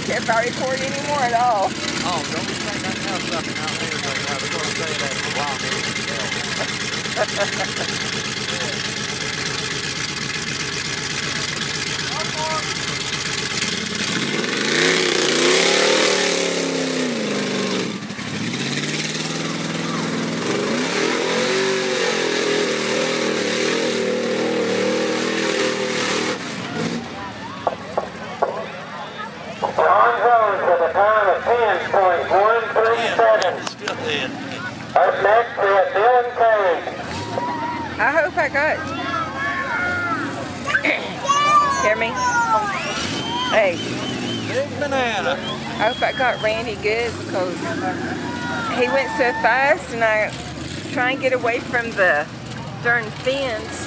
don't care if I record anymore at all. Oh, don't be saying nothing else sucking out there, but they're going to say that for a while, John Jones with a time of 10.137. Still in. Up next we have Dylan Cage. I hope I got... Hear me? Hey, Big banana. I hope I got Randy good because he went so fast and I try and get away from the darn fence.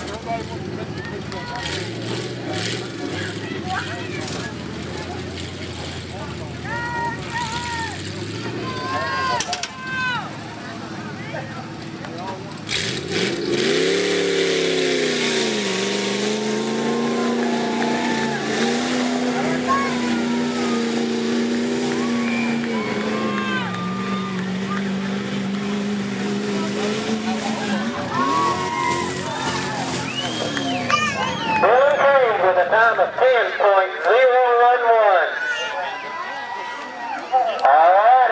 Dylan Cage with a time of 10.0.